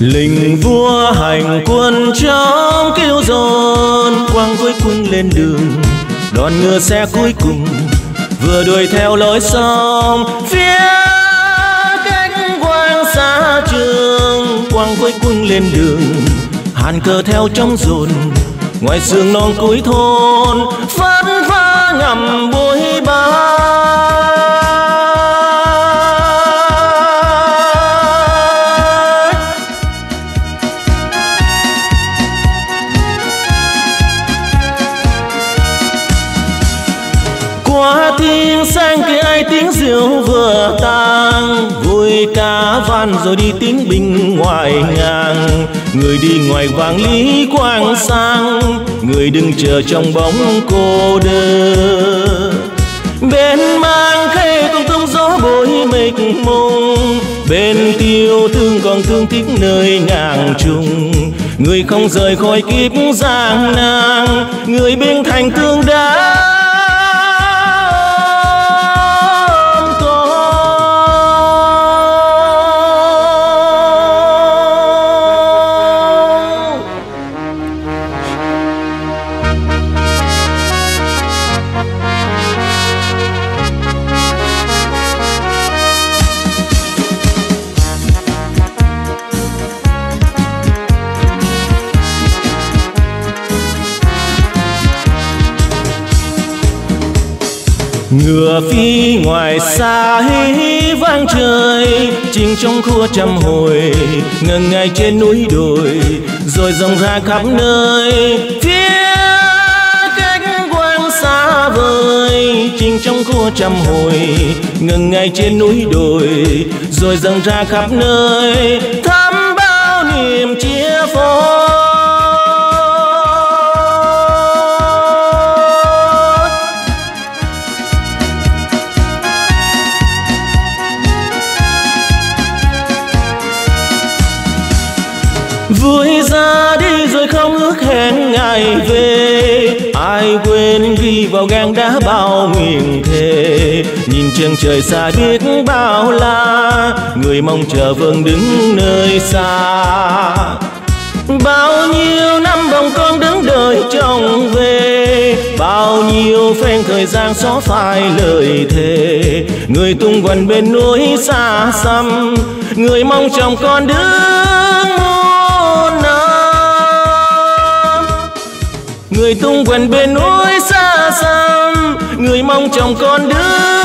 Lình vua hành quân trong kêu dồn, quang với quân lên đường, đoàn ngựa xe cuối cùng vừa đuổi theo lối sông. Phía cánh quang xa trường, quang với quân lên đường, hàn cờ theo trong dồn, ngoài sườn non cuối thôn phát pha ngầm bụi ba. Qua tiếng sang kia ai tiếng rượu vừa tang, vui cá van rồi đi tiếng binh ngoài ngang. Người đi ngoài vàng lý quang sang, người đừng chờ trong bóng cô đơn. Bên mang khê tung tung gió bụi mịt mùng, bên tiêu thương còn thương tiếc nơi ngàn trùng. Người không rời khỏi kiếp gian nan, người bên thành thương đã. Ngựa phi ngoài xa hí vang trời, chinh trong khua trăm hồi ngần ngày trên núi đồi, rồi rộng ra khắp nơi. Phía cánh quang xa vời, chinh trong khua trăm hồi ngần ngày trên núi đồi, rồi rộng ra khắp nơi, thắm bao niềm chia phối. Vui ra đi rồi không ước hẹn ngày về, ai quên ghi vào gang đá bao nguyện thề. Nhìn chân trời xa biết bao la, người mong chờ vương đứng nơi xa. Bao nhiêu năm bồng con đứng đợi chồng về, bao nhiêu phen thời gian xóa phai lời thề. Người tung quần bên núi xa xăm, người mong chồng con đứng. Người tung quần bên núi xa xăm, người mong chồng con đứng.